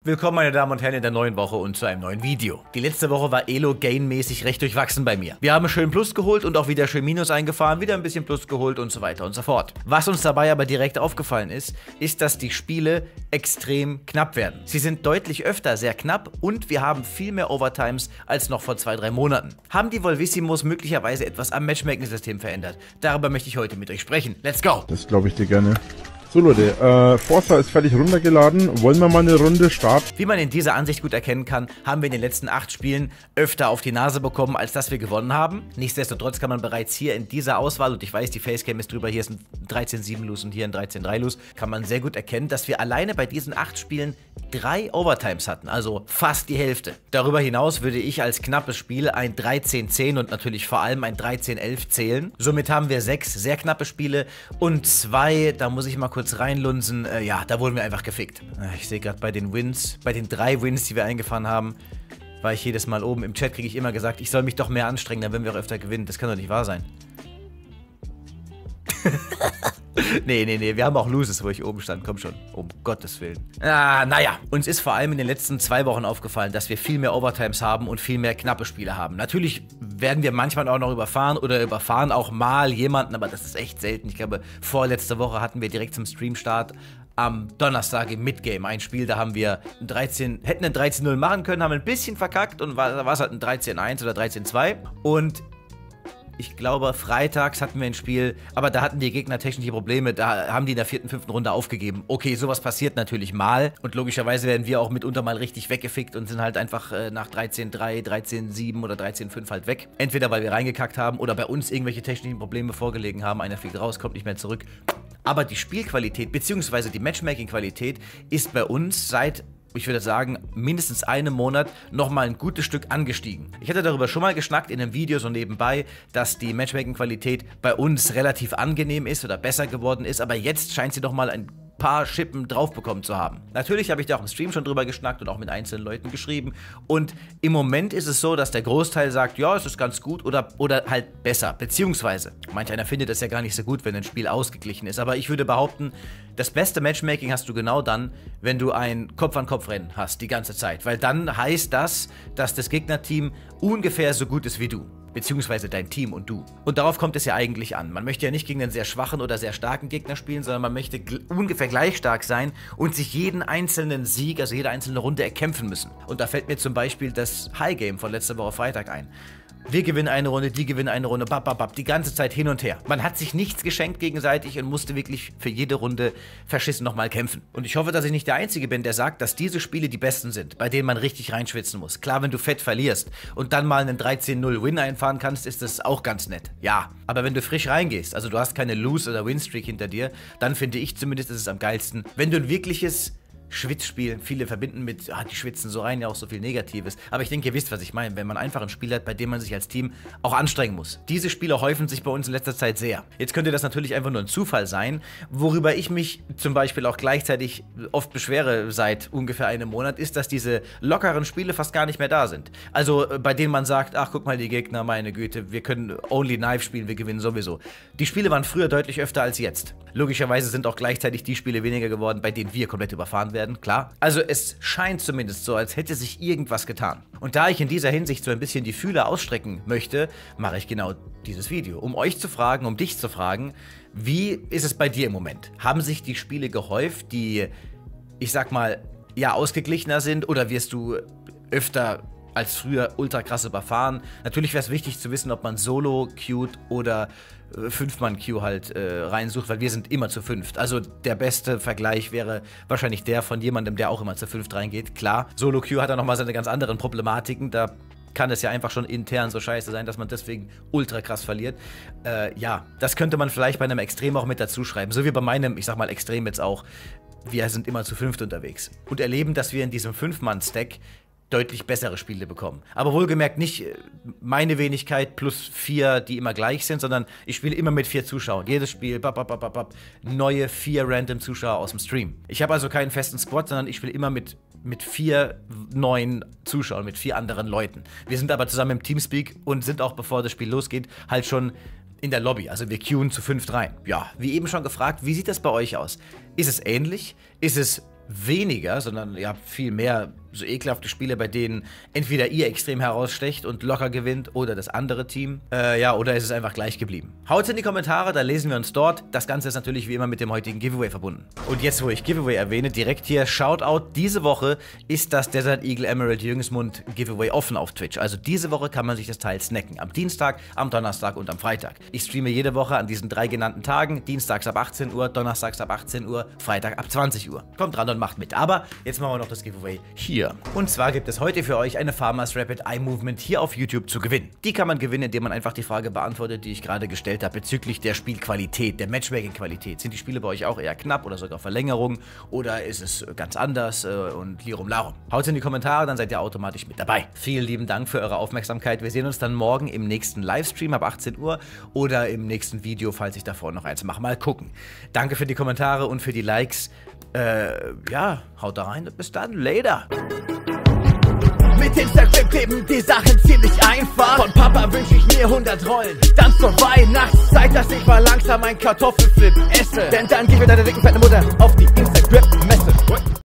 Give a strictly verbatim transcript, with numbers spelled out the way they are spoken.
Willkommen meine Damen und Herren in der neuen Woche und zu einem neuen Video. Die letzte Woche war Elo-Gain-mäßig recht durchwachsen bei mir. Wir haben schön Plus geholt und auch wieder schön Minus eingefahren, wieder ein bisschen Plus geholt und so weiter und so fort. Was uns dabei aber direkt aufgefallen ist, ist, dass die Spiele extrem knapp werden. Sie sind deutlich öfter sehr knapp und wir haben viel mehr Overtimes als noch vor zwei, drei Monaten. Haben die Volvissimos möglicherweise etwas am Matchmaking-System verändert? Darüber möchte ich heute mit euch sprechen. Let's go! Das glaube ich dir gerne. So Leute, äh, Forza ist fertig runtergeladen. Wollen wir mal eine Runde starten? Wie man in dieser Ansicht gut erkennen kann, haben wir in den letzten acht Spielen öfter auf die Nase bekommen, als dass wir gewonnen haben. Nichtsdestotrotz kann man bereits hier in dieser Auswahl, und ich weiß, die Facecam ist drüber, hier ist ein dreizehn sieben Lose und hier ein dreizehn drei Lose, kann man sehr gut erkennen, dass wir alleine bei diesen acht Spielen drei Overtimes hatten, also fast die Hälfte. Darüber hinaus würde ich als knappes Spiel ein dreizehn zehn und natürlich vor allem ein dreizehn elf zählen. Somit haben wir sechs sehr knappe Spiele und zwei, da muss ich mal kurz reinlunsen, äh, ja, da wurden wir einfach gefickt. Ich sehe gerade bei den Wins, bei den drei Wins, die wir eingefahren haben, war ich jedes Mal oben. Im Chat kriege ich immer gesagt, ich soll mich doch mehr anstrengen, dann werden wir auch öfter gewinnen. Das kann doch nicht wahr sein. Nee, nee, nee, wir haben auch Loses, wo ich oben stand, komm schon, um Gottes Willen. Ah, naja, uns ist vor allem in den letzten zwei Wochen aufgefallen, dass wir viel mehr Overtimes haben und viel mehr knappe Spiele haben. Natürlich werden wir manchmal auch noch überfahren oder überfahren auch mal jemanden, aber das ist echt selten. Ich glaube, vorletzte Woche hatten wir direkt zum Streamstart am Donnerstag im Midgame ein Spiel, da haben wir ein dreizehn, hätten ein dreizehn null machen können, haben ein bisschen verkackt und da war es halt ein dreizehn eins oder dreizehn zwei und ich glaube, freitags hatten wir ein Spiel, aber da hatten die Gegner technische Probleme, da haben die in der vierten, fünften Runde aufgegeben. Okay, sowas passiert natürlich mal und logischerweise werden wir auch mitunter mal richtig weggefickt und sind halt einfach äh, nach dreizehn drei, dreizehn sieben oder dreizehn fünf halt weg. Entweder weil wir reingekackt haben oder bei uns irgendwelche technischen Probleme vorgelegen haben, einer fliegt raus, kommt nicht mehr zurück. Aber die Spielqualität bzw. die Matchmaking-Qualität ist bei uns seit, ich würde sagen, mindestens einem Monat nochmal ein gutes Stück angestiegen. Ich hatte darüber schon mal geschnackt in einem Video so nebenbei, dass die Matchmaking-Qualität bei uns relativ angenehm ist oder besser geworden ist, aber jetzt scheint sie nochmal ein paar Schippen drauf bekommen zu haben. Natürlich habe ich da auch im Stream schon drüber geschnackt und auch mit einzelnen Leuten geschrieben und im Moment ist es so, dass der Großteil sagt, ja, es ist ganz gut oder, oder halt besser, beziehungsweise manch einer findet es ja gar nicht so gut, wenn ein Spiel ausgeglichen ist, aber ich würde behaupten, das beste Matchmaking hast du genau dann, wenn du ein Kopf-an-Kopf-Rennen hast, die ganze Zeit, weil dann heißt das, dass das Gegnerteam ungefähr so gut ist wie du. Beziehungsweise dein Team und du. Und darauf kommt es ja eigentlich an. Man möchte ja nicht gegen einen sehr schwachen oder sehr starken Gegner spielen, sondern man möchte ungefähr gleich stark sein und sich jeden einzelnen Sieg, also jede einzelne Runde erkämpfen müssen. Und da fällt mir zum Beispiel das High Game von letzter Woche Freitag ein. Wir gewinnen eine Runde, die gewinnen eine Runde, bap, bap, bap, die ganze Zeit hin und her. Man hat sich nichts geschenkt gegenseitig und musste wirklich für jede Runde verschissen nochmal kämpfen. Und ich hoffe, dass ich nicht der Einzige bin, der sagt, dass diese Spiele die besten sind, bei denen man richtig reinschwitzen muss. Klar, wenn du fett verlierst und dann mal einen dreizehn null Win einfahren kannst, ist das auch ganz nett. Ja, aber wenn du frisch reingehst, also du hast keine Lose- oder Win-Streak hinter dir, dann finde ich zumindest, ist es am geilsten, wenn du ein wirkliches Schwitzspiel, viele verbinden mit, ah, die schwitzen so rein, ja auch so viel Negatives. Aber ich denke, ihr wisst, was ich meine, wenn man einfach ein Spiel hat, bei dem man sich als Team auch anstrengen muss. Diese Spiele häufen sich bei uns in letzter Zeit sehr. Jetzt könnte das natürlich einfach nur ein Zufall sein, worüber ich mich zum Beispiel auch gleichzeitig oft beschwere seit ungefähr einem Monat, ist, dass diese lockeren Spiele fast gar nicht mehr da sind. Also bei denen man sagt, ach guck mal die Gegner, meine Güte, wir können Only Knife spielen, wir gewinnen sowieso. Die Spiele waren früher deutlich öfter als jetzt. Logischerweise sind auch gleichzeitig die Spiele weniger geworden, bei denen wir komplett überfahren werden. Werden, klar. Also es scheint zumindest so, als hätte sich irgendwas getan. Und da ich in dieser Hinsicht so ein bisschen die Fühler ausstrecken möchte, mache ich genau dieses Video, um euch zu fragen, um dich zu fragen, wie ist es bei dir im Moment? Haben sich die Spiele gehäuft, die, ich sag mal, ja, ausgeglichener sind oder wirst du öfter als früher ultra krass überfahren? Natürlich wäre es wichtig zu wissen, ob man Solo queued oder Fünf-Mann-Queue halt äh, reinsucht, weil wir sind immer zu fünft. Also der beste Vergleich wäre wahrscheinlich der von jemandem, der auch immer zu fünft reingeht. Klar, Solo-Queue hat da nochmal seine ganz anderen Problematiken, da kann es ja einfach schon intern so scheiße sein, dass man deswegen ultra krass verliert. Äh, ja, das könnte man vielleicht bei einem Extrem auch mit dazu schreiben, so wie bei meinem, ich sag mal Extrem jetzt auch. Wir sind immer zu fünft unterwegs und erleben, dass wir in diesem Fünf-Mann-Stack deutlich bessere Spiele bekommen. Aber wohlgemerkt nicht meine Wenigkeit plus vier, die immer gleich sind, sondern ich spiele immer mit vier Zuschauern. Jedes Spiel, bap, bap, bap, bap, neue vier random Zuschauer aus dem Stream. Ich habe also keinen festen Squad, sondern ich spiele immer mit, mit vier neuen Zuschauern, mit vier anderen Leuten. Wir sind aber zusammen im Teamspeak und sind auch, bevor das Spiel losgeht, halt schon in der Lobby. Also wir queuen zu fünft rein. Ja, wie eben schon gefragt, wie sieht das bei euch aus? Ist es ähnlich? Ist es weniger, sondern ihr habt viel mehr so ekelhafte Spiele, bei denen entweder ihr extrem herausstecht und locker gewinnt oder das andere Team. Äh, ja, oder ist es einfach gleich geblieben? Haut's in die Kommentare, da lesen wir uns dort. Das Ganze ist natürlich wie immer mit dem heutigen Giveaway verbunden. Und jetzt, wo ich Giveaway erwähne, direkt hier Shoutout. Diese Woche ist das Desert Eagle Emerald Jüngensmund Giveaway offen auf Twitch. Also diese Woche kann man sich das Teil snacken. Am Dienstag, am Donnerstag und am Freitag. Ich streame jede Woche an diesen drei genannten Tagen. Dienstags ab achtzehn Uhr, Donnerstags ab achtzehn Uhr, Freitag ab zwanzig Uhr. Kommt dran und macht mit. Aber jetzt machen wir noch das Giveaway hier. Und zwar gibt es heute für euch eine Farmers Rapid Eye Movement hier auf YouTube zu gewinnen. Die kann man gewinnen, indem man einfach die Frage beantwortet, die ich gerade gestellt habe, bezüglich der Spielqualität, der Matchmaking-Qualität. Sind die Spiele bei euch auch eher knapp oder sogar Verlängerung oder ist es ganz anders äh, und Lirum Larum? Haut's in die Kommentare, dann seid ihr automatisch mit dabei. Vielen lieben Dank für eure Aufmerksamkeit. Wir sehen uns dann morgen im nächsten Livestream ab achtzehn Uhr oder im nächsten Video, falls ich davor noch eins mache. Mal gucken. Danke für die Kommentare und für die Likes. Äh, ja, haut da rein und bis dann. Later. Mit Instagram kleben die Sachen ziemlich einfach. Von Papa wünsch ich mir hundert Rollen. Dann zur Weihnachtszeit, dass ich mal langsam ein Kartoffelflip esse. Denn dann gib mir deine dicken fette Mutter auf die Instagram-Messe.